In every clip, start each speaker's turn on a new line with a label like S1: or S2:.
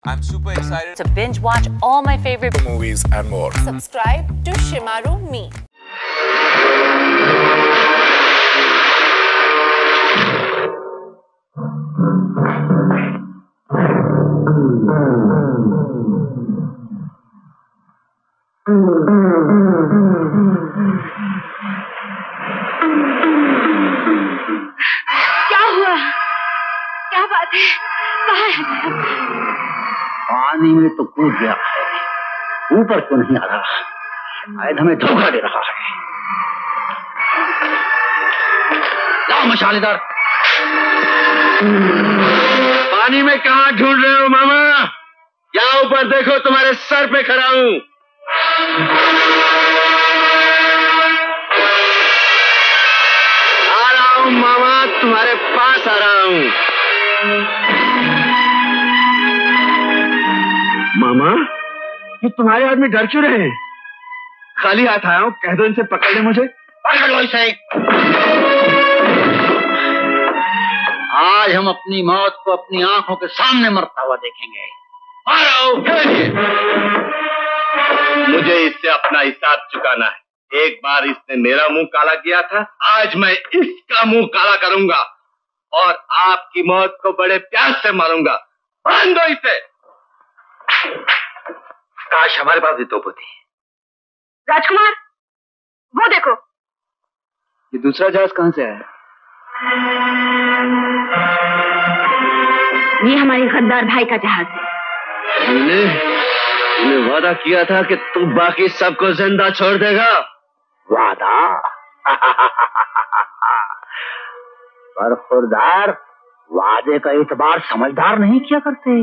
S1: I'm super excited
S2: to binge watch all my favorite
S1: movies and more.
S3: Subscribe to Shimaru Me.
S4: क्या हुआ? क्या बात है? कहाँ है?
S5: पानी में तो कूद गया है, ऊपर क्यों नहीं आ रहा? शायद हमें धोखा दे रहा है। लाओ मशाल इधर।
S6: पानी में कहाँ ढूंढ रहे हो मामा? यहाँ ऊपर देखो, तुम्हारे सर पे खड़ा हूँ। आ रहा हूँ मामा, तुम्हारे पास आ रहा हूँ। मामा, ये तुम्हारे आदमी डर क्यों रहे? खाली हाथ आया हूँ, कह दो इनसे पकड़ ले मुझे।
S5: पकड़ लो इसे। आज हम अपनी मौत को अपनी आंखों के सामने मरता हुआ देखेंगे। मारो।
S6: मुझे इससे अपना हिसाब चुकाना है। एक बार इसने मेरा मुंह काला किया था, आज मैं इसका मुंह काला करूंगा और आपकी मौत को बड़े प्यार से मारूंगा। बांध दो इसे। काश हमारे पास भी तोप होती।
S4: राजकुमार, वो देखो।
S6: ये दूसरा जहाज कहां से आया?
S4: ये हमारे गद्दार भाई का जहाज है।
S6: तूने वादा किया था कि तू बाकी सबको जिंदा छोड़ देगा।
S5: वादा? पर खुरदार, वादे का एतबार समझदार नहीं किया करते।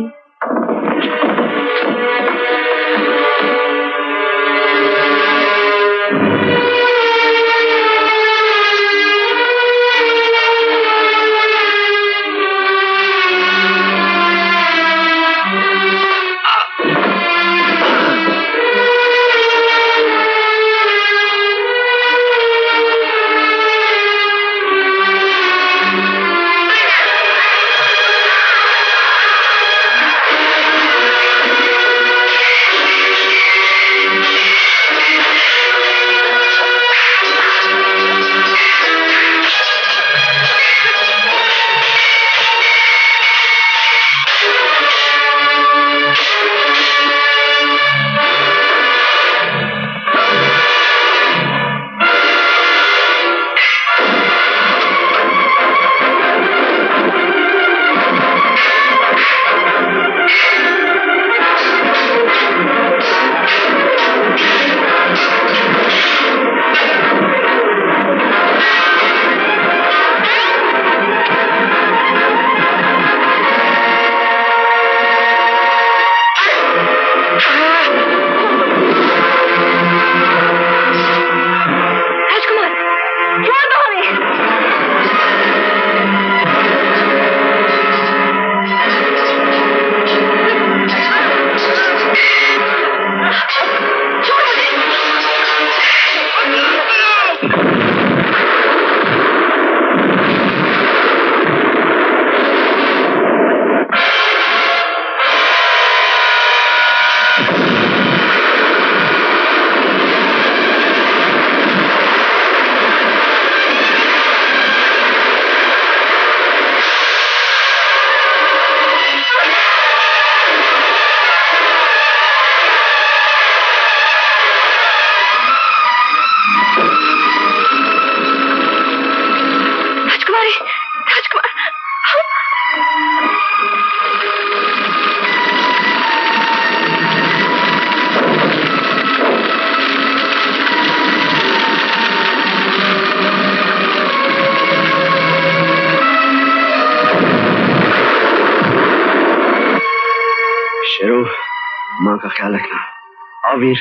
S6: माँ का ख्याल रखना। आओ वीर।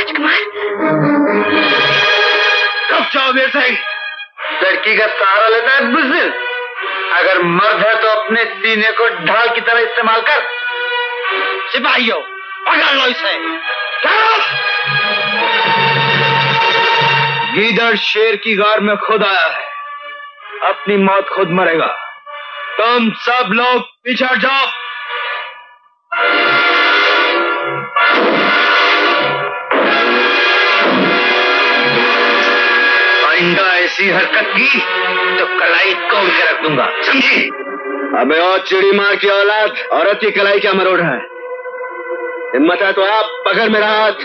S6: लड़की का सहारा लेता है
S5: बुज़दिल, अगर मर्द है तो अपने सीने को ढाल की तरह इस्तेमाल कर। सिपाहियों, पकड़ लो इसे। गीदड़ शेर की गार में खुद आया है, अपनी मौत खुद मरेगा। तुम सब लोग पीछे हट जाओ। आइंदा ऐसी हरकत की तो कलाई तोड़ के रख दूंगा, समझी? अबे और चिड़ी मार की औलाद, औरत की कलाई क्या मरोड़ है? हिम्मत है तो आप पकड़ मेरा हाथ।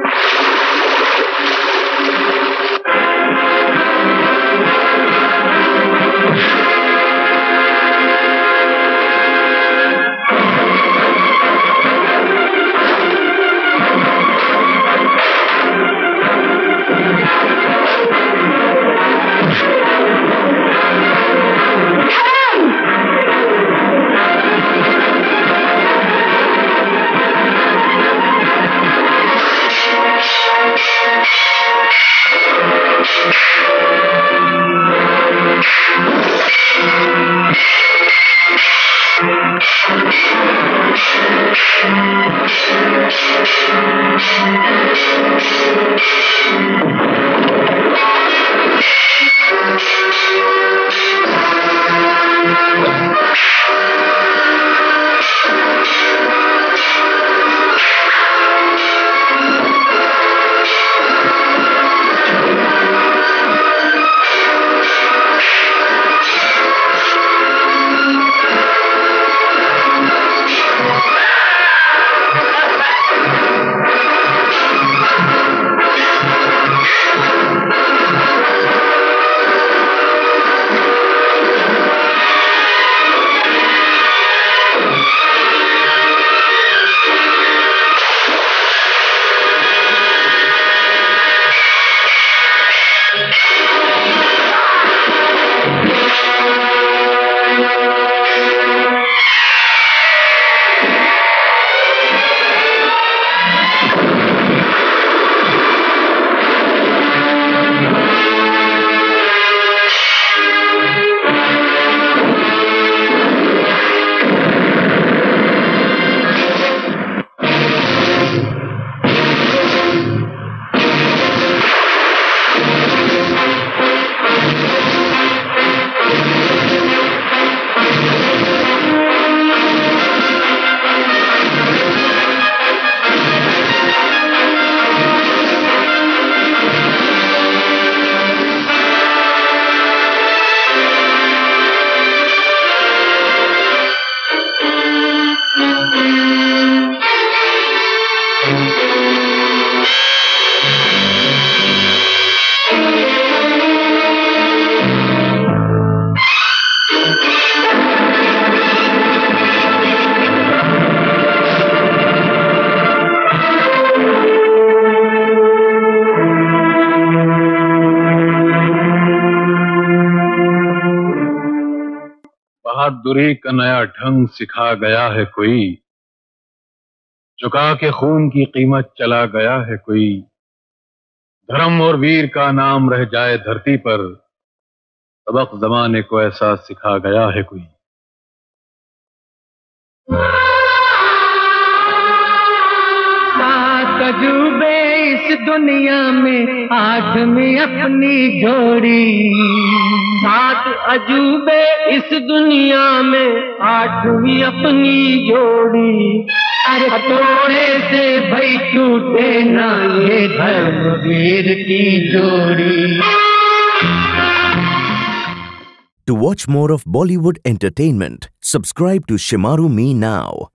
S1: बहादुरी का नया ढंग सिखा गया है कोई, चुका के खून की कीमत चला गया है कोई। धर्म और वीर का नाम रह जाए धरती पर, सबक जमाने को ऐसा सिखा गया है कोई।
S7: सात अजूबे इस दुनिया में आठवीं अपनी जोड़ी, सात अजूबे इस दुनिया में आठवीं अपनी जोड़ी। अरे हथौड़े से भाई टूटे ना ये धर्मवीर की जोड़ी।
S8: To watch more of Bollywood entertainment, subscribe to Shimaru Me now.